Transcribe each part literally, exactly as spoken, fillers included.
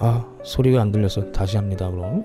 아, 소리가 안 들려서 다시 합니다. 그럼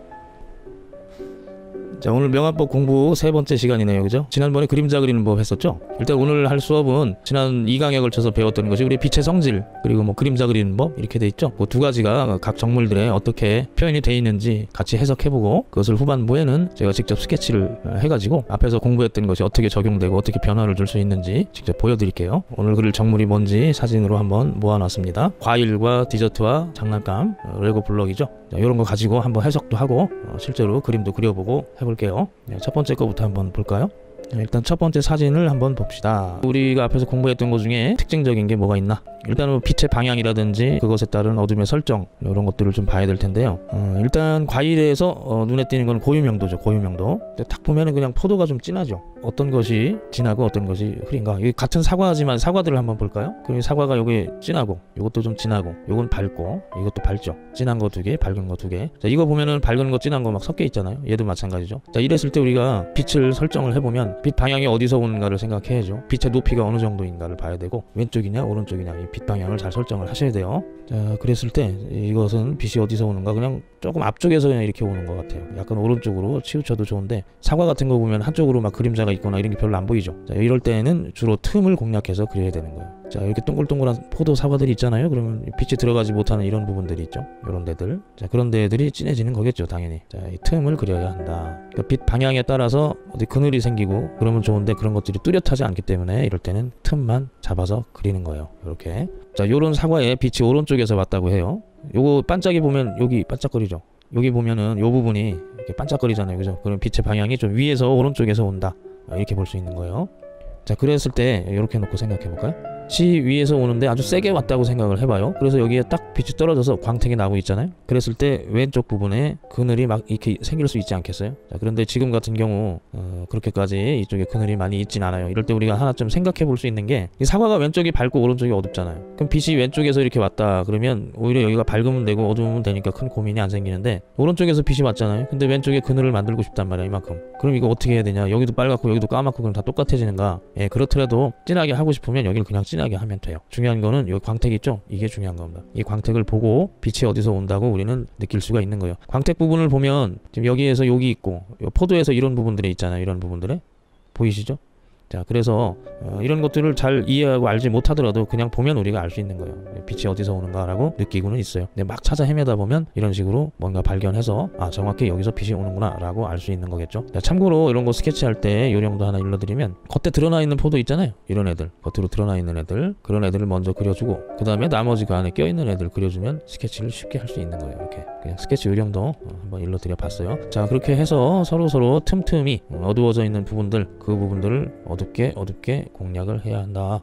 자, 오늘 명화법 공부 세 번째 시간이네요. 그죠? 지난번에 그림자 그리는 법 했었죠? 일단 오늘 할 수업은 지난 이 강에 걸쳐서 배웠던 것이 우리 빛의 성질, 그리고 뭐 그림자 그리는 법 이렇게 돼 있죠? 그 두 가지가 각 정물들에 어떻게 표현이 돼 있는지 같이 해석해보고, 그것을 후반부에는 제가 직접 스케치를 해가지고 앞에서 공부했던 것이 어떻게 적용되고 어떻게 변화를 줄 수 있는지 직접 보여드릴게요. 오늘 그릴 정물이 뭔지 사진으로 한번 모아놨습니다. 과일과 디저트와 장난감, 레고 블럭이죠? 자, 이런 거 가지고 한번 해석도 하고 어, 실제로 그림도 그려보고 해볼게요. 네, 첫 번째 거부터 한번 볼까요? 일단 첫 번째 사진을 한번 봅시다. 우리가 앞에서 공부했던 것 중에 특징적인 게 뭐가 있나? 일단은 빛의 방향이라든지 그것에 따른 어둠의 설정, 이런 것들을 좀 봐야 될 텐데요. 어, 일단 과일에서 어, 눈에 띄는 건 고유명도죠. 고유명도. 딱 보면은 그냥 포도가 좀 진하죠. 어떤 것이 진하고 어떤 것이 흐린가? 이게 같은 사과지만 사과들을 한번 볼까요? 그럼 사과가 요게 진하고, 요것도 좀 진하고, 요건 밝고, 이것도 밝죠. 진한 거 두 개, 밝은 거 두 개. 자, 이거 보면은 밝은 거, 진한 거 막 섞여 있잖아요. 얘도 마찬가지죠. 자, 이랬을 때 우리가 빛을 설정을 해보면 빛 방향이 어디서 오는가를 생각해야죠. 빛의 높이가 어느 정도인가를 봐야 되고, 왼쪽이냐 오른쪽이냐 이 빛 방향을 잘 설정을 하셔야 돼요. 자, 그랬을 때 이것은 빛이 어디서 오는가, 그냥 조금 앞쪽에서 그냥 이렇게 오는 것 같아요. 약간 오른쪽으로 치우쳐도 좋은데, 사과 같은 거 보면 한쪽으로 막 그림자가 있거나 이런 게 별로 안 보이죠. 자, 이럴 때는 주로 틈을 공략해서 그려야 되는 거예요. 자, 이렇게 동글동글한 포도 사과들이 있잖아요. 그러면 빛이 들어가지 못하는 이런 부분들이 있죠. 이런 데들. 자, 그런 데들이 진해지는 거겠죠, 당연히. 자, 이 틈을 그려야 한다. 그러니까 빛 방향에 따라서 어디 그늘이 생기고 그러면 좋은데, 그런 것들이 뚜렷하지 않기 때문에 이럴 때는 틈만 잡아서 그리는 거예요. 이렇게. 자, 요런 사과에 빛이 오른쪽에서 왔다고 해요. 요거 반짝이 보면 여기 반짝거리죠. 여기 보면은 요 부분이 이렇게 반짝거리잖아요. 그죠? 그럼 빛의 방향이 좀 위에서 오른쪽에서 온다. 이렇게 볼 수 있는 거예요. 자, 그랬을 때 이렇게 놓고 생각해 볼까요? 빛이 위에서 오는데 아주 세게 왔다고 생각을 해봐요. 그래서 여기에 딱 빛이 떨어져서 광택이 나고 있잖아요. 그랬을 때 왼쪽 부분에 그늘이 막 이렇게 생길 수 있지 않겠어요? 자, 그런데 지금 같은 경우 어, 그렇게까지 이쪽에 그늘이 많이 있진 않아요. 이럴 때 우리가 하나 좀 생각해 볼 수 있는 게, 이 사과가 왼쪽이 밝고 오른쪽이 어둡잖아요. 그럼 빛이 왼쪽에서 이렇게 왔다 그러면 오히려 여기가 밝으면 되고 어두우면 되니까 큰 고민이 안 생기는데, 오른쪽에서 빛이 왔잖아요. 근데 왼쪽에 그늘을 만들고 싶단 말이야, 이만큼. 그럼 이거 어떻게 해야 되냐? 여기도 빨갛고 여기도 까맣고 그럼 다 똑같아지는가? 예, 그렇더라도 진하게 하고 싶으면 여기를 그냥 진하게 하면 돼요. 중요한 거는 여기 광택 있죠? 이게 중요한 겁니다. 이 광택을 보고 빛이 어디서 온다고 우리는 느낄 수가 있는 거예요. 광택 부분을 보면 지금 여기에서 여기 있고, 요 포도에서 이런 부분들이 있잖아요. 이런 부분들에 보이시죠? 자, 그래서 어, 이런 것들을 잘 이해하고 알지 못하더라도 그냥 보면 우리가 알 수 있는 거예요. 빛이 어디서 오는가라고 느끼고는 있어요. 근데 막 찾아 헤매다 보면 이런 식으로 뭔가 발견해서, 아, 정확히 여기서 빛이 오는구나 라고 알 수 있는 거겠죠. 자, 참고로 이런 거 스케치할 때 요령도 하나 일러드리면, 겉에 드러나 있는 포도 있잖아요. 이런 애들, 겉으로 드러나 있는 애들, 그런 애들을 먼저 그려주고 그 다음에 나머지 그 안에 껴있는 애들 그려주면 스케치를 쉽게 할 수 있는 거예요. 이렇게 그냥 스케치 요령도 한번 일러드려 봤어요. 자, 그렇게 해서 서로서로 틈틈이 어두워져 있는 부분들, 그 부분들을 어둡게 어둡게 공략을 해야 한다.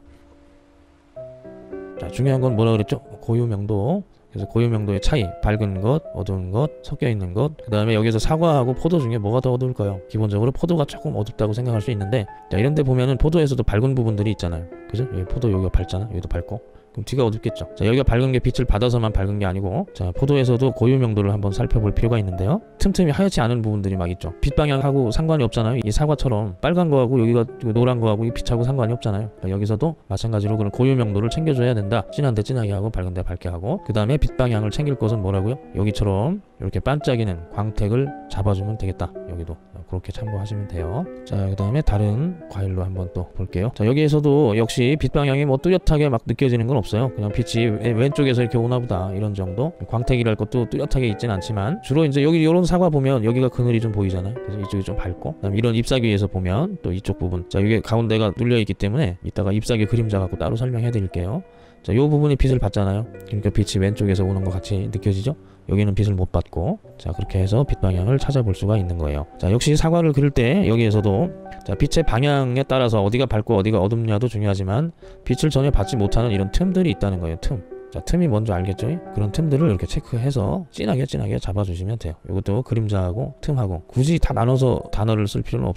자, 중요한 건 뭐라 그랬죠? 고유명도. 그래서 고유명도의 차이, 밝은 것, 어두운 것, 섞여 있는 것. 그 다음에 여기서 사과하고 포도 중에 뭐가 더 어두울까요? 기본적으로 포도가 조금 어둡다고 생각할 수 있는데, 자, 이런 데 보면은 포도에서도 밝은 부분들이 있잖아요. 그죠? 여기 포도 여기가 밝잖아. 여기도 밝고. 그럼 뒤가 어둡겠죠. 자, 여기가 밝은 게 빛을 받아서만 밝은 게 아니고, 자, 포도에서도 고유명도를 한번 살펴볼 필요가 있는데요. 틈틈이 하얗지 않은 부분들이 막 있죠. 빛 방향하고 상관이 없잖아요. 이 사과처럼 빨간 거하고 여기가 노란 거하고 이 빛하고 상관이 없잖아요. 자, 여기서도 마찬가지로 그런 고유명도를 챙겨줘야 된다. 진한데 진하게 하고 밝은데 밝게 하고, 그 다음에 빛 방향을 챙길 것은 뭐라고요? 여기처럼 이렇게 반짝이는 광택을 잡아주면 되겠다. 여기도 그렇게 참고하시면 돼요. 자, 그 다음에 다른 과일로 한번 또 볼게요. 자, 여기에서도 역시 빛 방향이 뭐 뚜렷하게 막 느껴지는 건 없어요. 그냥 빛이 왼쪽에서 이렇게 오나 보다, 이런 정도. 광택이랄 것도 뚜렷하게 있진 않지만, 주로 이제 여기 이런 사과 보면 여기가 그늘이 좀 보이잖아요. 그래서 이쪽이 좀 밝고, 그다음에 이런 잎사귀에서 보면 또 이쪽 부분, 자, 이게 가운데가 눌려 있기 때문에 이따가 잎사귀 그림자 갖고 따로 설명해 드릴게요. 자, 요 부분이 빛을 받잖아요. 그러니까 빛이 왼쪽에서 오는 것 같이 느껴지죠? 여기는 빛을 못 받고. 자, 그렇게 해서 빛 방향을 찾아볼 수가 있는 거예요. 자, 역시 사과를 그릴 때 여기에서도, 자, 빛의 방향에 따라서 어디가 밝고 어디가 어둡냐도 중요하지만, 빛을 전혀 받지 못하는 이런 틈들이 있다는 거예요. 틈. 자, 틈이 뭔지 알겠죠? 그런 틈들을 이렇게 체크해서 진하게 진하게 잡아주시면 돼요. 이것도 그림자하고 틈하고 굳이 다 나눠서 단어를 쓸 필요는 없어요.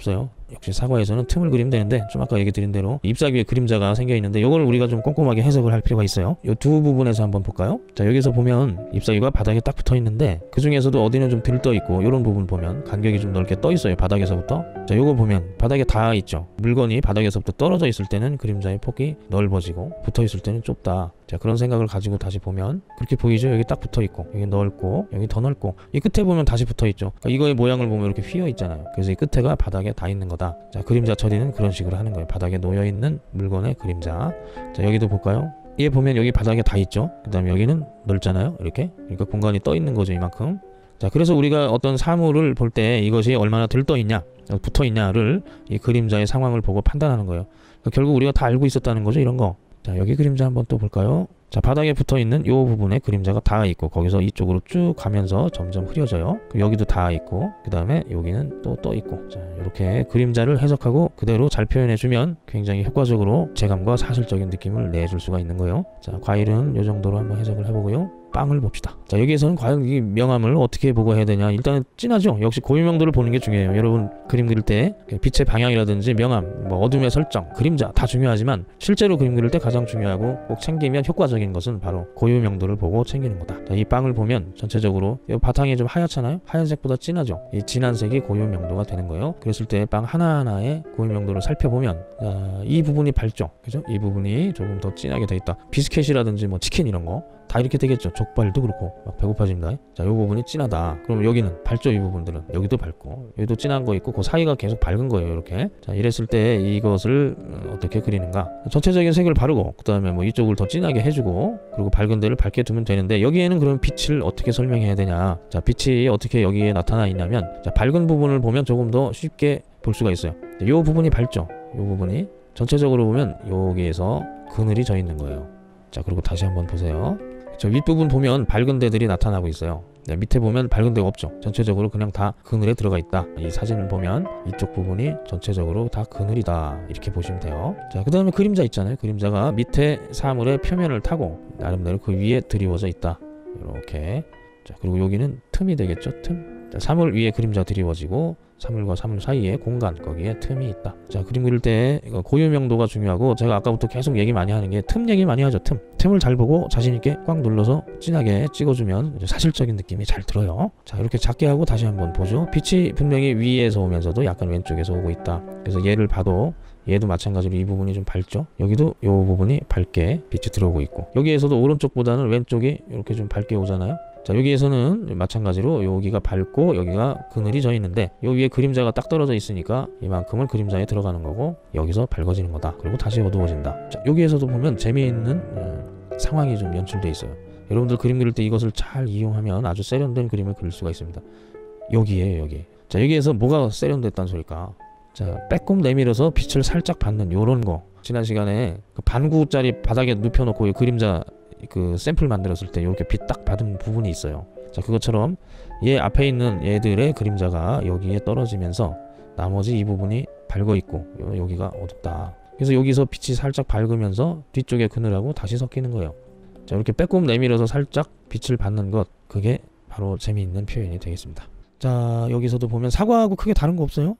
역시 사과에서는 틈을 그리면 되는데 좀 아까 얘기 드린 대로 잎사귀에 그림자가 생겨 있는데 이걸 우리가 좀 꼼꼼하게 해석을 할 필요가 있어요. 이 두 부분에서 한번 볼까요? 자, 여기서 보면 잎사귀가 바닥에 딱 붙어 있는데 그 중에서도 어디는 좀 들떠 있고 이런 부분 보면 간격이 좀 넓게 떠 있어요. 바닥에서부터. 자, 요거 보면 바닥에 닿아 있죠. 물건이 바닥에서부터 떨어져 있을 때는 그림자의 폭이 넓어지고 붙어 있을 때는 좁다. 자, 그런 생각을 가지고 다시 보면 그렇게 보이죠? 여기 딱 붙어 있고 여기 넓고 여기 더 넓고 이 끝에 보면 다시 붙어 있죠. 그러니까 이거의 모양을 보면 이렇게 휘어 있잖아요. 그래서 이 끝에가 바닥에 닿아 있는 거다. 자, 그림자 처리는 그런 식으로 하는 거예요. 바닥에 놓여 있는 물건의 그림자. 자, 여기도 볼까요? 얘 보면 여기 바닥에 닿아 있죠. 그 다음에 여기는 넓잖아요. 이렇게. 그러니까 공간이 떠 있는 거죠. 이만큼. 자, 그래서 우리가 어떤 사물을 볼 때 이것이 얼마나 들떠 있냐 붙어 있냐를 이 그림자의 상황을 보고 판단하는 거예요. 그러니까 결국 우리가 다 알고 있었다는 거죠. 이런 거. 자, 여기 그림자 한번 또 볼까요? 자, 바닥에 붙어 있는 요 부분에 그림자가 닿아 있고 거기서 이쪽으로 쭉 가면서 점점 흐려져요. 여기도 닿아 있고 그 다음에 여기는 또 떠 있고. 자, 이렇게 그림자를 해석하고 그대로 잘 표현해 주면 굉장히 효과적으로 재감과 사실적인 느낌을 내줄 수가 있는 거예요. 자, 과일은 요 정도로 한번 해석을 해보고요. 빵을 봅시다. 자, 여기에서는 과연 이 명암을 어떻게 보고 해야 되냐. 일단은 진하죠. 역시 고유명도를 보는 게 중요해요. 여러분 그림 그릴 때 빛의 방향이라든지 명암, 뭐 어둠의 설정, 그림자 다 중요하지만 실제로 그림 그릴 때 가장 중요하고 꼭 챙기면 효과적인 것은 바로 고유명도를 보고 챙기는 거다. 자, 이 빵을 보면 전체적으로 바탕이 좀 하얗잖아요. 하얀색보다 진하죠. 이 진한 색이 고유명도가 되는 거예요. 그랬을 때 빵 하나하나의 고유명도를 살펴보면 자, 이 부분이 밝죠. 그죠? 이 부분이 조금 더 진하게 돼 있다. 비스켓이라든지 뭐 치킨 이런 거 다 이렇게 되겠죠. 족발도 그렇고 막 배고파집니다. 자, 이 부분이 진하다. 그럼 여기는 밝죠. 이 부분들은 여기도 밝고 여기도 진한 거 있고 그 사이가 계속 밝은 거예요. 이렇게. 자, 이랬을 때 이것을 어떻게 그리는가. 전체적인 색을 바르고 그 다음에 뭐 이쪽을 더 진하게 해주고 그리고 밝은 데를 밝게 두면 되는데 여기에는 그럼 빛을 어떻게 설명해야 되냐. 자, 빛이 어떻게 여기에 나타나 있냐면 자, 밝은 부분을 보면 조금 더 쉽게 볼 수가 있어요. 이 부분이 밝죠. 이 부분이 전체적으로 보면 여기에서 그늘이 져 있는 거예요. 자, 그리고 다시 한번 보세요. 저 윗부분 보면 밝은 데들이 나타나고 있어요. 네, 밑에 보면 밝은 데가 없죠. 전체적으로 그냥 다 그늘에 들어가 있다. 이 사진을 보면 이쪽 부분이 전체적으로 다 그늘이다. 이렇게 보시면 돼요. 자, 그 다음에 그림자 있잖아요. 그림자가 밑에 사물의 표면을 타고 나름대로 그 위에 드리워져 있다. 이렇게. 자, 그리고 여기는 틈이 되겠죠. 틈. 자, 사물 위에 그림자 드리워지고 사물과 사물 사이에 공간, 거기에 틈이 있다. 자, 그림 그릴 때 고유명도가 중요하고 제가 아까부터 계속 얘기 많이 하는 게 틈 얘기 많이 하죠. 틈. 틈을 잘 보고 자신있게 꽉 눌러서 진하게 찍어주면 사실적인 느낌이 잘 들어요. 자, 이렇게 작게 하고 다시 한번 보죠. 빛이 분명히 위에서 오면서도 약간 왼쪽에서 오고 있다. 그래서 얘를 봐도 얘도 마찬가지로 이 부분이 좀 밝죠. 여기도 이 부분이 밝게 빛이 들어오고 있고 여기에서도 오른쪽보다는 왼쪽이 이렇게 좀 밝게 오잖아요. 자, 여기에서는 마찬가지로 여기가 밝고 여기가 그늘이 져 있는데 요 위에 그림자가 딱 떨어져 있으니까 이만큼은 그림자에 들어가는 거고 여기서 밝아지는 거다. 그리고 다시 어두워진다. 자, 여기에서도 보면 재미있는 음, 상황이 좀 연출돼 있어요. 여러분들 그림 그릴 때 이것을 잘 이용하면 아주 세련된 그림을 그릴 수가 있습니다. 여기에요, 여기. 자, 여기에서 뭐가 세련됐다는 소릴까? 자, 빼꼼 내밀어서 빛을 살짝 받는 요런 거. 지난 시간에 그 반구짜리 바닥에 눕혀놓고 이 그림자 그 샘플 만들었을 때 이렇게 빛 딱 받은 부분이 있어요. 자, 그것처럼 얘 앞에 있는 얘들의 그림자가 여기에 떨어지면서 나머지 이 부분이 밝아 있고 여기가 어둡다. 그래서 여기서 빛이 살짝 밝으면서 뒤쪽에 그늘하고 다시 섞이는 거예요. 자, 이렇게 빼꼼 내밀어서 살짝 빛을 받는 것, 그게 바로 재미있는 표현이 되겠습니다. 자, 여기서도 보면 사과하고 크게 다른 거 없어요?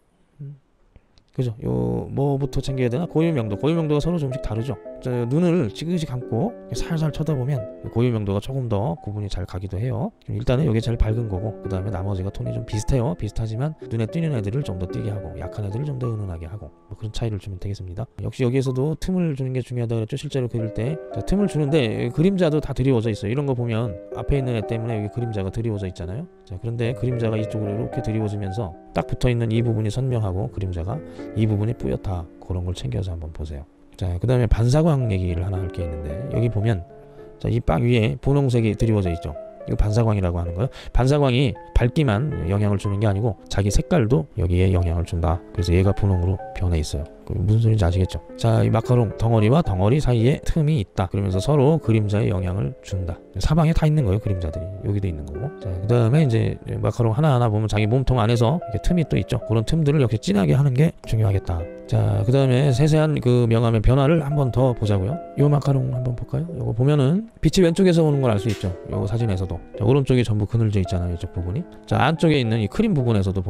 그죠? 요 뭐부터 챙겨야 되나? 고유명도. 고유명도가 서로 조금씩 다르죠. 자, 눈을 지그시 감고 살살 쳐다보면 고유명도가 조금 더 구분이 잘 가기도 해요. 일단은 여기 제일 밝은 거고 그 다음에 나머지가 톤이 좀 비슷해요. 비슷하지만 눈에 띄는 애들을 좀 더 띄게 하고 약한 애들을 좀 더 은은하게 하고 뭐 그런 차이를 주면 되겠습니다. 역시 여기에서도 틈을 주는 게 중요하다 그랬죠. 실제로 그릴 때 자, 틈을 주는데 그림자도 다 드리워져 있어요. 이런 거 보면 앞에 있는 애 때문에 여기 그림자가 드리워져 있잖아요. 자, 그런데 그림자가 이쪽으로 이렇게 드리워지면서 딱 붙어있는 이 부분이 선명하고 그림자가 이 부분이 뿌옇다. 그런 걸 챙겨서 한번 보세요. 자, 그 다음에 반사광 얘기를 하나 할 게 있는데 여기 보면 자, 이 빵 위에 분홍색이 드리워져 있죠. 이거 반사광이라고 하는 거예요. 반사광이 밝기만 영향을 주는 게 아니고 자기 색깔도 여기에 영향을 준다. 그래서 얘가 분홍으로 변해 있어요. 무슨 소리인지 아시겠죠? 자, 이 마카롱 덩어리와 덩어리 사이에 틈이 있다. 그러면서 서로 그림자에 영향을 준다. 사방에 다 있는 거예요. 그림자들이. 여기도 있는 거고. 자, 그 다음에 이제 마카롱 하나하나 보면 자기 몸통 안에서 이렇게 틈이 또 있죠. 그런 틈들을 역시 진하게 하는 게 중요하겠다. 자, 그 다음에 세세한 그 명암의 변화를 한번 더 보자고요. 요 마카롱 한번 볼까요? 요거 보면은 빛이 왼쪽에서 오는 걸 알 수 있죠. 요 사진에서도. 자, 오른쪽이 전부 그늘져 있잖아요. 이쪽 부분이. 자, 안쪽에 있는 이 크림 부분에서도 보면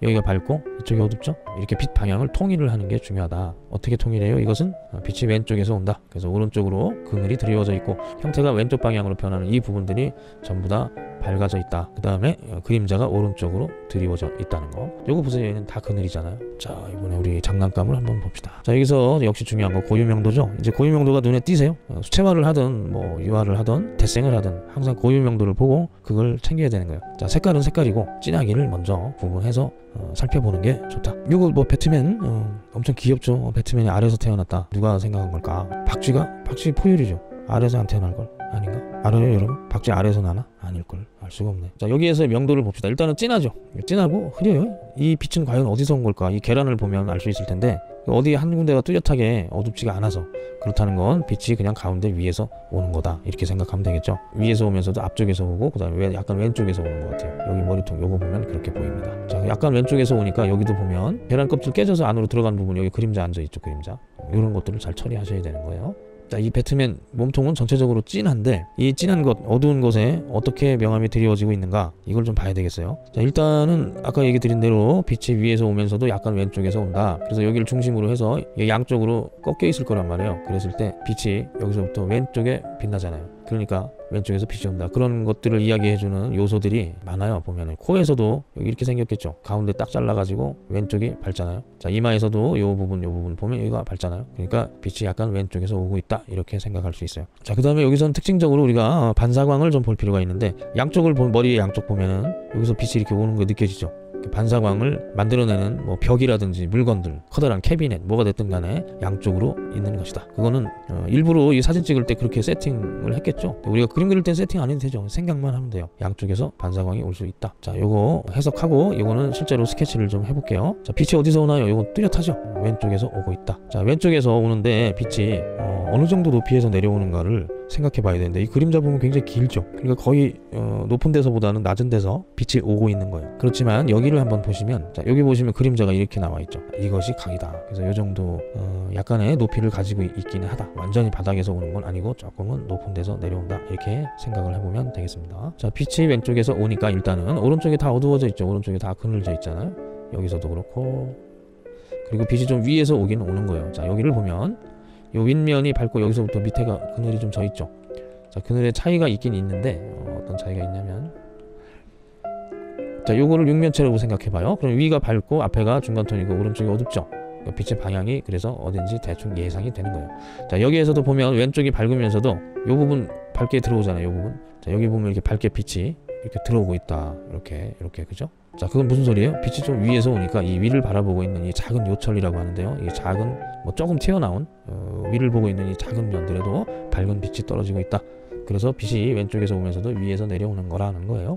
여기가 밝고 이쪽이 어둡죠. 이렇게 빛 방향을 통일을 하는 게 중요하다. 어떻게 통일해요? 이것은 빛이 왼쪽에서 온다. 그래서 오른쪽으로 그늘이 드리워져 있고 형태가 왼쪽 방향으로 변하는 이 부분들이 전부 다 밝아져 있다. 그 다음에 그림자가 오른쪽으로 드리워져 있다는 거. 요거 보세요. 얘는 다 그늘이잖아요. 자, 이번에 우리 장난감을 한번 봅시다. 자, 여기서 역시 중요한 거 고유명도죠. 이제 고유명도가 눈에 띄세요? 수채화를 하든 뭐 유화를 하든 대생을 하든 항상 고유명도를 보고 그걸 챙겨야 되는 거예요. 자, 색깔은 색깔이고 진하기를 먼저 구분해서 어, 살펴보는 게 좋다. 이거 뭐 배트맨 어, 엄청 귀엽죠. 어, 배트맨이 아래에서 태어났다. 누가 생각한 걸까? 박쥐가? 박쥐 포유류죠. 아래에서 안 태어날 걸? 아닌가? 알아요 여러분? 박쥐 아래에서 나나? 아닐걸. 알 수가 없네. 자, 여기에서 명도를 봅시다. 일단은 진하죠. 진하고 흐려요. 이 빛은 과연 어디서 온 걸까? 이 계란을 보면 알 수 있을 텐데 어디 한 군데가 뚜렷하게 어둡지가 않아서 그렇다는 건 빛이 그냥 가운데 위에서 오는 거다. 이렇게 생각하면 되겠죠. 위에서 오면서도 앞쪽에서 오고 그 다음에 약간 왼쪽에서 오는 것 같아요. 여기 머리통 요거 보면 그렇게 보입니다. 자, 약간 왼쪽에서 오니까 여기도 보면 계란 껍질 깨져서 안으로 들어간 부분 여기 그림자 앉아있죠. 그림자. 이런 것들을 잘 처리하셔야 되는 거예요. 자, 이 배트맨 몸통은 전체적으로 진한데 이 진한 것, 어두운 것에 어떻게 명암이 드리워지고 있는가 이걸 좀 봐야 되겠어요. 자, 일단은 아까 얘기 드린 대로 빛이 위에서 오면서도 약간 왼쪽에서 온다. 그래서 여기를 중심으로 해서 양쪽으로 꺾여 있을 거란 말이에요. 그랬을 때 빛이 여기서부터 왼쪽에 빛나잖아요. 그러니까 왼쪽에서 빛이 온다. 그런 것들을 이야기해주는 요소들이 많아요. 보면은 코에서도 여기 이렇게 생겼겠죠. 가운데 딱 잘라가지고 왼쪽이 밝잖아요. 자, 이마에서도 요 부분 요 부분 보면 여기가 밝잖아요. 그러니까 빛이 약간 왼쪽에서 오고 있다. 이렇게 생각할 수 있어요. 자, 그 다음에 여기서는 특징적으로 우리가 반사광을 좀 볼 필요가 있는데 양쪽을 본 머리의 양쪽 보면은 여기서 빛이 이렇게 오는 거 느껴지죠. 반사광을 만들어내는 뭐 벽이라든지 물건들, 커다란 캐비넷, 뭐가 됐든 간에 양쪽으로 있는 것이다. 그거는 어, 일부러 이 사진 찍을 때 그렇게 세팅을 했겠죠. 우리가 그림 그릴 땐 세팅 안 해도 되죠. 생각만 하면 돼요. 양쪽에서 반사광이 올 수 있다. 자, 요거 해석하고 요거는 실제로 스케치를 좀 해볼게요. 자, 빛이 어디서 오나요? 요거 뚜렷하죠. 왼쪽에서 오고 있다. 자, 왼쪽에서 오는데 빛이 어, 어느 정도 높이에서 내려오는가를 생각해 봐야 되는데 이 그림자 보면 굉장히 길죠. 그러니까 거의 어, 높은 데서보다는 낮은 데서 빛이 오고 있는 거예요. 그렇지만 여기를 한번 보시면, 자, 여기 보시면 그림자가 이렇게 나와 있죠. 이것이 각이다. 그래서 이 정도 어, 약간의 높이를 가지고 있기는 하다. 완전히 바닥에서 오는 건 아니고 조금은 높은 데서 내려온다. 이렇게 생각을 해보면 되겠습니다. 자, 빛이 왼쪽에서 오니까 일단은 오른쪽이 다 어두워져 있죠. 오른쪽이 다 그늘져 있잖아요. 여기서도 그렇고, 그리고 빛이 좀 위에서 오긴 오는 거예요. 자, 여기를 보면 요 윗면이 밝고 여기서부터 밑에가 그늘이 좀 져 있죠. 자, 그늘의 차이가 있긴 있는데 어, 어떤 차이가 있냐면, 자, 요거를 육면체라고 생각해봐요. 그럼 위가 밝고 앞에가 중간톤이고 오른쪽이 어둡죠. 그러니까 빛의 방향이 그래서 어딘지 대충 예상이 되는 거예요. 자, 여기에서도 보면 왼쪽이 밝으면서도 요 부분 밝게 들어오잖아요. 요 부분. 자, 여기 보면 이렇게 밝게 빛이 이렇게 들어오고 있다. 이렇게 이렇게 그죠? 자, 그건 무슨 소리예요? 빛이 좀 위에서 오니까 이 위를 바라보고 있는 이 작은 요철이라고 하는데요. 이 작은 뭐 조금 튀어나온 어, 위를 보고 있는 이 작은 면들에도 밝은 빛이 떨어지고 있다. 그래서 빛이 왼쪽에서 오면서도 위에서 내려오는 거라는 거예요.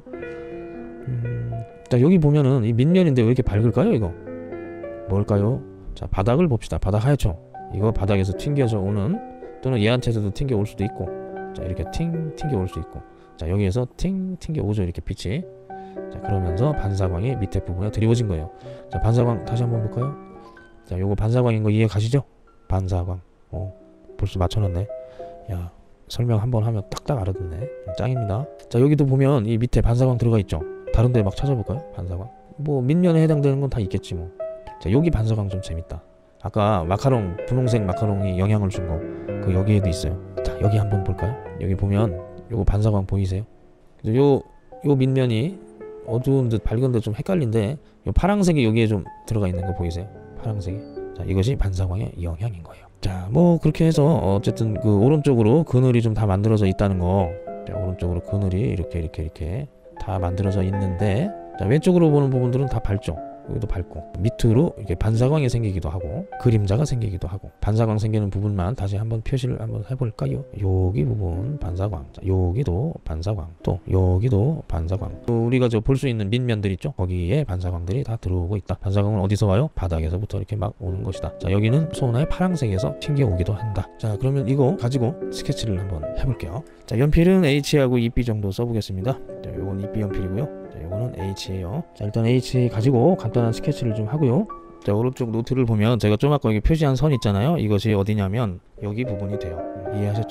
음, 자, 여기 보면은 이 밑면인데 왜 이렇게 밝을까요? 이거 뭘까요? 자, 바닥을 봅시다. 바닥 하얗죠? 이거 바닥에서 튕겨져 오는, 또는 얘한테서도 튕겨 올 수도 있고, 자, 이렇게 튕 튕겨 올 수 있고, 자, 여기에서 튕 튕겨 오죠. 이렇게 빛이. 자, 그러면서 반사광이 밑에 부분에 드리워진 거예요. 자, 반사광 다시 한번 볼까요? 자, 요거 반사광인 거 이해 가시죠? 반사광. 어, 벌써 맞춰놨네. 야, 설명 한번 하면 딱딱 알아듣네. 짱입니다. 자, 여기도 보면 이 밑에 반사광 들어가 있죠. 다른 데 막 찾아볼까요? 반사광. 뭐 밑면에 해당되는 건 다 있겠지 뭐. 자, 여기 반사광 좀 재밌다. 아까 마카롱, 분홍색 마카롱이 영향을 준 거, 그 여기에도 있어요. 자, 여기 한번 볼까요? 여기 보면 요거 반사광 보이세요? 요, 요 밑면이 어두운 듯 밝은 듯 좀 헷갈린데 요 파랑색이 여기에 좀 들어가 있는 거 보이세요? 파랑색이. 자, 이것이 반사광의 영향인 거예요. 자, 뭐 그렇게 해서 어쨌든 그 오른쪽으로 그늘이 좀 다 만들어져 있다는 거. 자, 오른쪽으로 그늘이 이렇게 이렇게 이렇게 다 만들어져 있는데, 자, 왼쪽으로 보는 부분들은 다 밝죠. 여기도 밝고, 밑으로 이렇게 반사광이 생기기도 하고 그림자가 생기기도 하고. 반사광 생기는 부분만 다시 한번 표시를 한번 해볼까요? 여기 부분 반사광, 자, 여기도 반사광, 또 여기도 반사광. 또 우리가 저 볼 수 있는 밑면들 있죠? 거기에 반사광들이 다 들어오고 있다. 반사광은 어디서 와요? 바닥에서부터 이렇게 막 오는 것이다. 자, 여기는 소나의 파랑색에서 튕겨오기도 한다. 자, 그러면 이거 가지고 스케치를 한번 해볼게요. 자, 연필은 H하고 이 비 정도 써보겠습니다. 자, 요건 이 비 연필이고요. 자, 요거는 H예요. 자, 일단 H 가지고 간단한 스케치를 좀 하고요. 자, 오른쪽 노트를 보면 제가 좀 아까 여기 표시한 선 있잖아요. 이것이 어디냐면 여기 부분이 돼요. 이해하셨죠?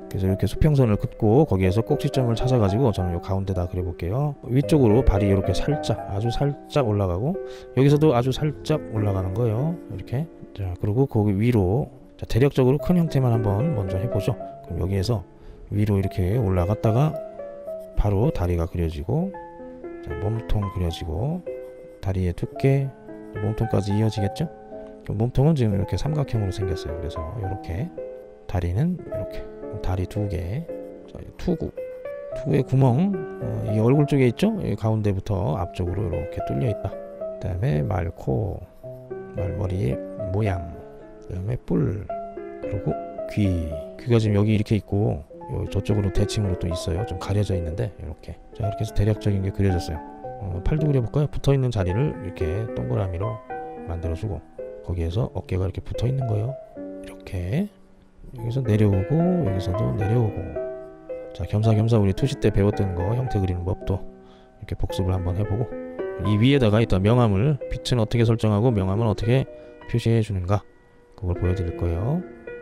그래서 이렇게 수평선을 긋고 거기에서 꼭지점을 찾아가지고 저는 요 가운데다 그려볼게요. 위쪽으로 발이 이렇게 살짝 아주 살짝 올라가고 여기서도 아주 살짝 올라가는 거예요. 이렇게. 자, 그리고 거기 위로 자, 대략적으로 큰 형태만 한번 먼저 해보죠. 그럼 여기에서 위로 이렇게 올라갔다가 바로 다리가 그려지고 자, 몸통 그려지고 다리의 두께 몸통까지 이어지겠죠. 몸통은 지금 이렇게 삼각형으로 생겼어요. 그래서 이렇게 다리는 이렇게 다리 두개 투구 투구의 구멍 어, 이 얼굴 쪽에 있죠. 이 가운데부터 앞쪽으로 이렇게 뚫려 있다. 그 다음에 말코 말머리 모양 그 다음에 뿔 그리고 귀 귀가 지금 여기 이렇게 있고 요 저쪽으로 대칭으로 또 있어요. 좀 가려져 있는데 이렇게 자 이렇게 해서 대략적인 게 그려졌어요. 어, 팔도 그려볼까요? 붙어있는 자리를 이렇게 동그라미로 만들어주고 거기에서 어깨가 이렇게 붙어있는 거예요. 이렇게 여기서 내려오고 여기서도 내려오고 자 겸사겸사 우리 투시 때 배웠던 거 형태 그리는 법도 이렇게 복습을 한번 해보고 이 위에다가 이따 명암을 빛은 어떻게 설정하고 명암은 어떻게 표시해 주는가 그걸 보여드릴 거예요.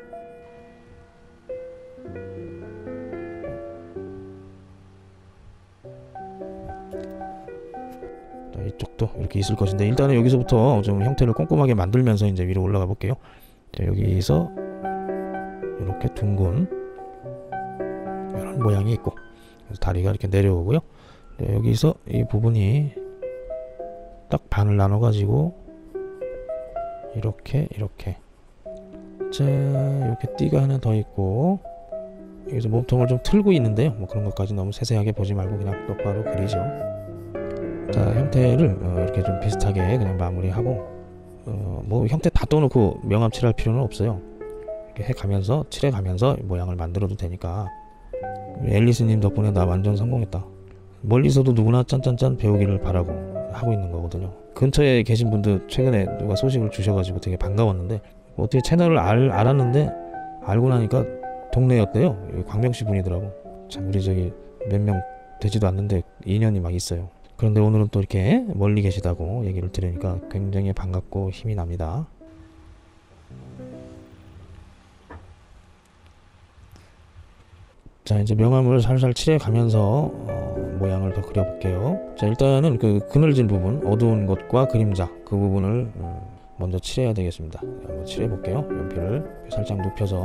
자, 이쪽도 이렇게 있을 것인데 일단은 여기서부터 좀 형태를 꼼꼼하게 만들면서 이제 위로 올라가 볼게요. 자, 여기서 이렇게 둥근 이런 모양이 있고 그래서 다리가 이렇게 내려오고요. 네, 여기서 이 부분이 딱 반을 나눠 가지고 이렇게 이렇게 자 이렇게 띠가 하나 더 있고 여기서 몸통을 좀 틀고 있는데요. 뭐 그런 것까지 너무 세세하게 보지 말고 그냥 똑바로 그리죠. 자 형태를 어, 이렇게 좀 비슷하게 그냥 마무리하고 어, 뭐 형태 다 떠놓고 명암 칠할 필요는 없어요. 해가면서 칠해가면서 모양을 만들어도 되니까 앨리스님 덕분에 나 완전 성공했다. 멀리서도 누구나 짠짠짠 배우기를 바라고 하고 있는 거거든요. 근처에 계신 분들 최근에 누가 소식을 주셔가지고 되게 반가웠는데 어떻게 채널을 알, 알았는데 알고 나니까 동네였대요. 광명시 분이더라고. 참 우리 저기 몇 명 되지도 않는데 인연이 막 있어요. 그런데 오늘은 또 이렇게 멀리 계시다고 얘기를 들으니까 굉장히 반갑고 힘이 납니다. 자 이제 명암을 살살 칠해 가면서 어, 모양을 더 그려 볼게요. 자 일단은 그 그늘진 부분 어두운 것과 그림자 그 부분을 음, 먼저 칠해야 되겠습니다. 한번 칠해 볼게요. 연필을 살짝 눕혀서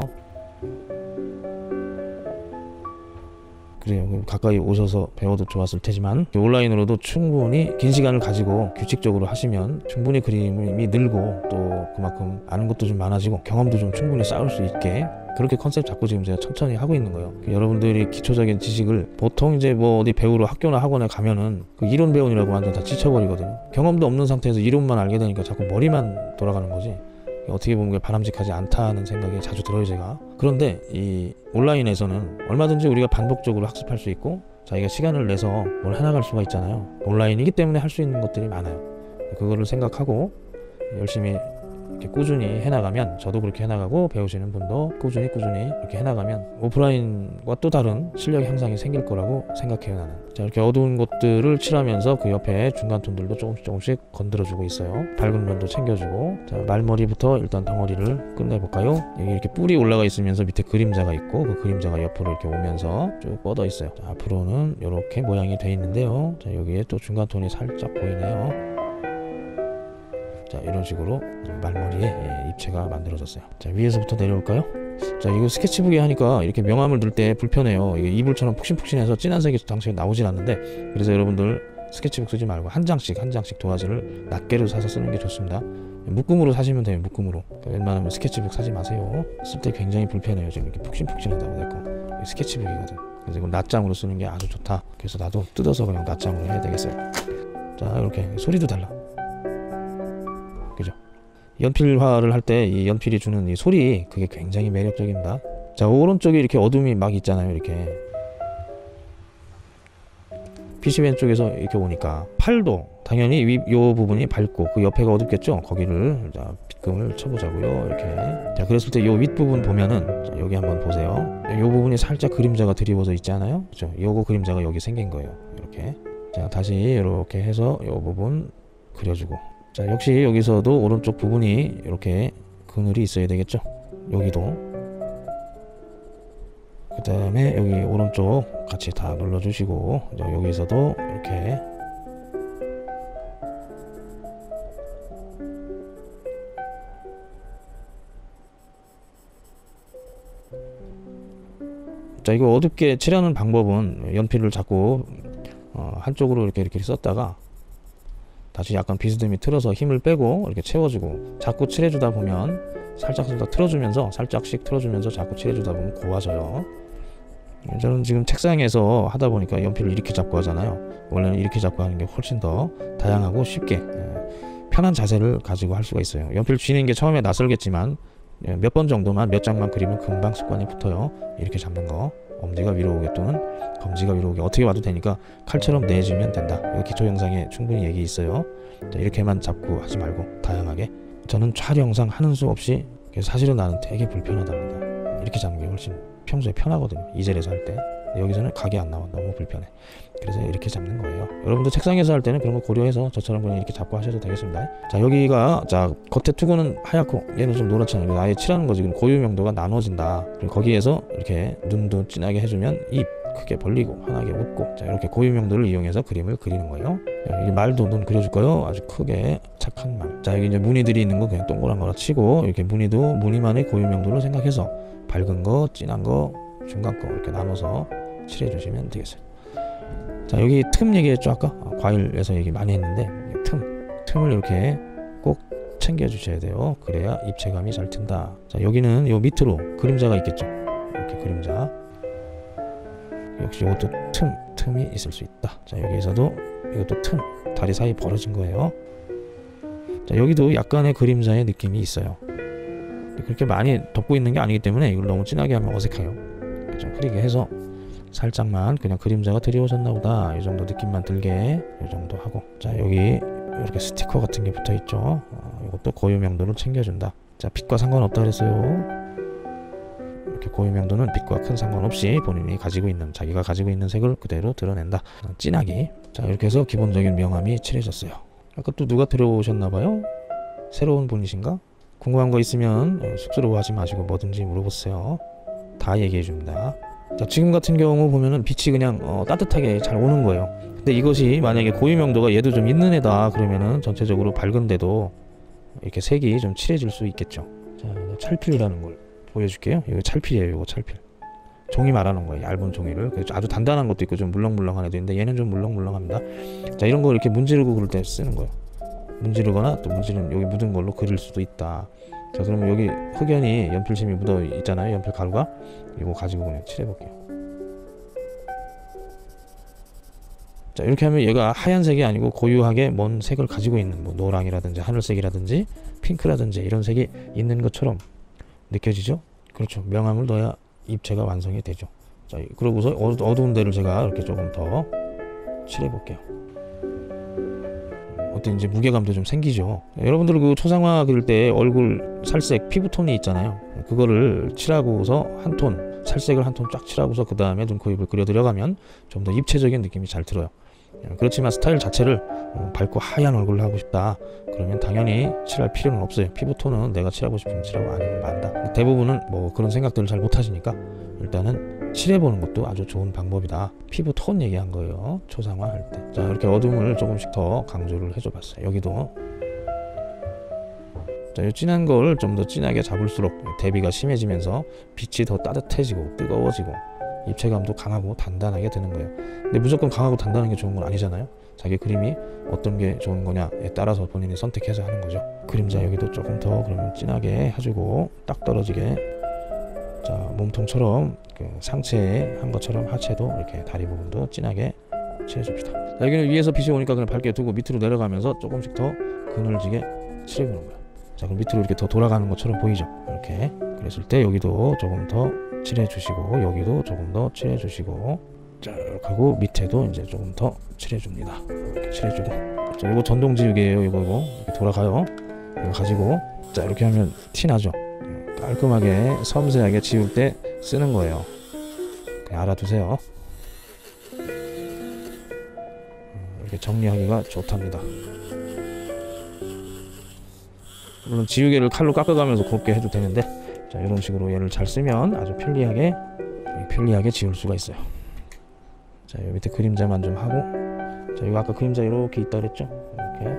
그래요. 가까이 오셔서 배워도 좋았을 테지만 온라인으로도 충분히 긴 시간을 가지고 규칙적으로 하시면 충분히 그림이 늘고 또 그만큼 아는 것도 좀 많아지고 경험도 좀 충분히 쌓을 수 있게 그렇게 컨셉 잡고 지금 제가 천천히 하고 있는 거예요. 여러분들이 기초적인 지식을 보통 이제 뭐 어디 배우러 학교나 학원에 가면은 그 이론 배운이라고 완전 다 지쳐버리거든요. 경험도 없는 상태에서 이론만 알게 되니까 자꾸 머리만 돌아가는 거지 어떻게 보면 바람직하지 않다는 생각이 자주 들어요 제가. 그런데 이 온라인에서는 얼마든지 우리가 반복적으로 학습할 수 있고 자기가 시간을 내서 뭘 해나갈 수가 있잖아요. 온라인이기 때문에 할 수 있는 것들이 많아요. 그거를 생각하고 열심히 이렇게 꾸준히 해나가면 저도 그렇게 해나가고 배우시는 분도 꾸준히 꾸준히 이렇게 해나가면 오프라인과 또 다른 실력 향상이 생길 거라고 생각해요 나는. 자 이렇게 어두운 곳들을 칠하면서 그 옆에 중간 톤들도 조금씩 조금씩 건드려주고 있어요. 밝은 면도 챙겨주고 자 말머리부터 일단 덩어리를 끝내볼까요? 여기 이렇게 뿔이 올라가 있으면서 밑에 그림자가 있고 그 그림자가 옆으로 이렇게 오면서 쭉 뻗어 있어요. 자, 앞으로는 이렇게 모양이 돼 있는데요. 자 여기에 또 중간 톤이 살짝 보이네요. 자 이런 식으로 말머리에 예, 입체가 만들어졌어요. 자 위에서부터 내려올까요? 자 이거 스케치북에 하니까 이렇게 명암을 넣을 때 불편해요. 이게 이불처럼 푹신푹신해서 진한 색이 당시에 나오진 않는데 그래서 여러분들 스케치북 쓰지 말고 한 장씩 한 장씩 도화지를 낱개로 사서 쓰는 게 좋습니다. 묶음으로 사시면 돼요. 묶음으로. 웬만하면 스케치북 사지 마세요. 쓸 때 굉장히 불편해요. 지금 이렇게 푹신푹신하다고 됐고 스케치북이거든. 그래서 이거 낱장으로 쓰는 게 아주 좋다. 그래서 나도 뜯어서 그냥 낱장으로 해야 되겠어요. 자 이렇게 소리도 달라. 그죠? 연필화를 할 때 이 연필이 주는 이 소리 그게 굉장히 매력적입니다. 자 오른쪽에 이렇게 어둠이 막 있잖아요. 이렇게 피씨 왼쪽에서 이렇게 오니까 팔도 당연히 위, 요 부분이 밝고 그 옆에가 어둡겠죠. 거기를 자 빗금을 쳐보자고요. 이렇게 자 그랬을 때 요 윗부분 보면은 자, 여기 한번 보세요. 요 부분이 살짝 그림자가 드리워져 있지 않아요? 그죠? 요거 그림자가 여기 생긴 거예요. 이렇게 자 다시 이렇게 해서 요 부분 그려주고 자 역시 여기서도 오른쪽 부분이 이렇게 그늘이 있어야 되겠죠. 여기도 그 다음에 여기 오른쪽 같이 다 눌러주시고 여기서도 이렇게 자 이거 어둡게 칠하는 방법은 연필을 자꾸 어, 한쪽으로 이렇게 이렇게 썼다가 다시 약간 비스듬히 틀어서 힘을 빼고 이렇게 채워주고 자꾸 칠해주다 보면 살짝 살짝 틀어주면서 살짝씩 틀어주면서 자꾸 칠해주다 보면 고와져요. 저는 지금 책상에서 하다 보니까 연필을 이렇게 잡고 하잖아요. 원래는 이렇게 잡고 하는 게 훨씬 더 다양하고 쉽게 예, 편한 자세를 가지고 할 수가 있어요. 연필 쥐는 게 처음에 낯설겠지만 예, 몇 번 정도만 몇 장만 그리면 금방 습관이 붙어요. 이렇게 잡는 거 엄지가 위로 오게 또는 검지가 위로 오게 어떻게 와도 되니까 칼처럼 내주면 된다. 이 기초 영상에 충분히 얘기 있어요. 자, 이렇게만 잡고 하지 말고 다양하게. 저는 촬영상 하는 수 없이 사실은 나는 되게 불편하답니다. 이렇게 잡는 게 훨씬 평소에 편하거든요. 이젤에서 할 때. 여기서는 각이 안 나와. 너무 불편해. 그래서 이렇게 잡는 거예요. 여러분도 책상에서 할 때는 그런 거 고려해서 저처럼 그냥 이렇게 잡고 하셔도 되겠습니다. 자 여기가 자 겉에 투구는 하얗고 얘는 좀 노랗잖아요. 아예 칠하는 거지. 고유 명도가 나눠진다. 그리고 거기에서 이렇게 눈도 진하게 해주면 입 크게 벌리고 환하게 웃고 자 이렇게 고유 명도를 이용해서 그림을 그리는 거예요. 여기 말도 눈 그려줄까요? 아주 크게 착한 말. 자 여기 이제 무늬들이 있는 거 그냥 동그란 거라 치고 이렇게 무늬도 무늬만의 고유 명도를 생각해서 밝은 거, 진한 거, 중간 거 이렇게 나눠서 칠해 주시면 되겠어요. 자 여기 틈 얘기했죠 아까? 아, 과일에서 얘기 많이 했는데 틈, 틈을 이렇게 꼭 챙겨 주셔야 돼요. 그래야 입체감이 잘 튼다. 자 여기는 요 밑으로 그림자가 있겠죠. 이렇게 그림자. 역시 이것도 틈, 틈이 있을 수 있다. 자 여기에서도 이것도 틈, 다리 사이 벌어진 거예요. 자 여기도 약간의 그림자의 느낌이 있어요. 그렇게 많이 덮고 있는 게 아니기 때문에 이걸 너무 진하게 하면 어색해요. 좀 흐리게 해서 살짝만 그냥 그림자가 들이오셨나 보다 이 정도 느낌만 들게 이 정도 하고 자 여기 이렇게 스티커 같은 게 붙어 있죠. 어, 이것도 고유 명도를 챙겨준다. 자 빛과 상관없다 그랬어요. 이렇게 고유 명도는 빛과 큰 상관없이 본인이 가지고 있는 자기가 가지고 있는 색을 그대로 드러낸다. 진하기. 자 이렇게 해서 기본적인 명암이 칠해졌어요. 아까 또 누가 들어오셨나봐요. 새로운 분이신가? 궁금한 거 있으면 쑥스러워하지 마시고 뭐든지 물어보세요. 다 얘기해 줍니다. 자 지금 같은 경우 보면은 빛이 그냥 어, 따뜻하게 잘 오는 거예요. 근데 이것이 만약에 고유 명도가 얘도 좀 있는 애다 그러면은 전체적으로 밝은데도 이렇게 색이 좀 칠해질 수 있겠죠. 자 찰필이라는 걸 보여줄게요. 이거 찰필이에요. 이거 찰필. 종이 말하는 거예요. 얇은 종이를. 아주 단단한 것도 있고 좀 물렁물렁한 애도 있는데 얘는 좀 물렁물렁합니다. 자 이런 거 이렇게 문지르고 그럴 때 쓰는 거예요. 문지르거나 또 문지르는 여기 묻은 걸로 그릴 수도 있다. 자 그러면 여기 흑연이 연필심이 묻어 있잖아요. 연필 가루가. 이거 가지고 그냥 칠해볼게요. 자 이렇게 하면 얘가 하얀색이 아니고 고유하게 뭔 색을 가지고 있는 뭐 노랑이라든지 하늘색이라든지 핑크라든지 이런 색이 있는 것처럼 느껴지죠? 그렇죠. 명암을 넣어야 입체가 완성이 되죠. 자 그러고서 어두운 데를 제가 이렇게 조금 더 칠해볼게요. 어떤 이제 무게감도 좀 생기죠. 여러분들 그 초상화 그릴 때 얼굴 살색 피부톤이 있잖아요. 그거를 칠하고서 한 톤 살색을 한 톤 쫙 칠하고서 그 다음에 눈, 코, 입을 그려 들어가면 좀 더 입체적인 느낌이 잘 들어요. 그렇지만 스타일 자체를 밝고 하얀 얼굴을 하고 싶다 그러면 당연히 칠할 필요는 없어요. 피부톤은 내가 칠하고 싶으면 칠하고 아니면 만다. 대부분은 뭐 그런 생각들을 잘 못하시니까 일단은 칠해보는 것도 아주 좋은 방법이다. 피부톤 얘기한 거예요. 초상화 할 때. 자 이렇게 어둠을 조금씩 더 강조를 해줘 봤어요. 여기도 자, 이 진한 걸 좀 더 진하게 잡을수록 대비가 심해지면서 빛이 더 따뜻해지고 뜨거워지고 입체감도 강하고 단단하게 되는 거예요. 근데 무조건 강하고 단단한 게 좋은 건 아니잖아요. 자기 그림이 어떤 게 좋은 거냐에 따라서 본인이 선택해서 하는 거죠. 그림자 여기도 조금 더 그러면 진하게 해주고 딱 떨어지게 자 몸통처럼 그 상체 한 것처럼 하체도 이렇게 다리 부분도 진하게 칠해줍시다. 자, 여기는 위에서 빛이 오니까 그냥 밝게 두고 밑으로 내려가면서 조금씩 더 그늘지게 칠해보는 거예요. 자 그럼 밑으로 이렇게 더 돌아가는 것처럼 보이죠. 이렇게 그랬을 때 여기도 조금 더 칠해 주시고 여기도 조금 더 칠해 주시고 자 이렇게 하고 밑에도 이제 조금 더 칠해 줍니다. 이렇게 칠해 주고 자 이거 전동 지우개예요. 이거 이거 이렇게 돌아가요. 이거 가지고 자 이렇게 하면 티 나죠. 깔끔하게 섬세하게 지울 때 쓰는 거예요. 그냥 알아두세요. 이렇게 정리하기가 좋답니다. 물론 지우개를 칼로 깎아가면서 곱게 해도 되는데 자 이런 식으로 얘를 잘 쓰면 아주 편리하게 편리하게 지울 수가 있어요. 자, 요 밑에 그림자만 좀 하고, 자, 이거 아까 그림자 이렇게 있다 그랬죠? 이렇게.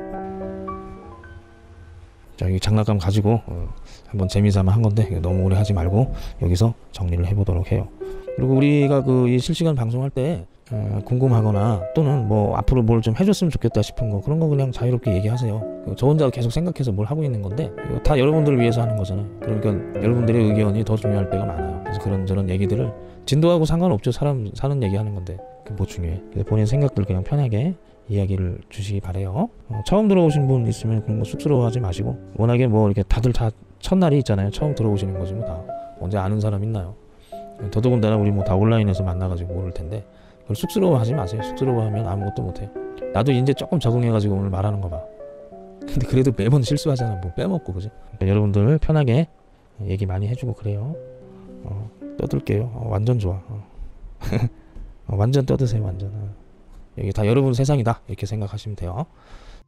자, 이 장난감 가지고 어, 한번 재미삼아 한 건데 너무 오래 하지 말고 여기서 정리를 해보도록 해요. 그리고 우리가 그 이 실시간 방송할 때 어, 궁금하거나 또는 뭐 앞으로 뭘 좀 해줬으면 좋겠다 싶은 거, 그런 거 그냥 자유롭게 얘기하세요. 저 혼자 계속 생각해서 뭘 하고 있는 건데 이거 다 여러분들을 위해서 하는 거잖아요. 그러니까 여러분들의 의견이 더 중요할 때가 많아요. 그래서 그런저런 얘기들을, 진도하고 상관없죠. 사람 사는 얘기 하는 건데 그게 뭐 중요해. 그래서 본인 생각들 그냥 편하게 이야기를 주시기 바래요. 어, 처음 들어오신 분 있으면 그런 거 쑥스러워하지 마시고, 워낙에 뭐 이렇게 다들 다 첫날이 있잖아요. 처음 들어오시는 거지 뭐 다 언제 아는 사람 있나요? 더더군다나 우리 뭐 다 온라인에서 만나가지고 모를 텐데 그걸 쑥스러워하지 마세요. 쑥스러워하면 아무것도 못해요. 나도 이제 조금 적응해가지고 오늘 말하는 거 봐. 근데 그래도 매번 실수하잖아. 뭐 빼먹고, 그죠? 그러니까 여러분들 편하게 얘기 많이 해주고 그래요. 어, 떠들게요. 어, 완전 좋아. 어. 어, 완전 떠드세요. 완전. 어. 여기 다 여러분 세상이다 이렇게 생각하시면 돼요.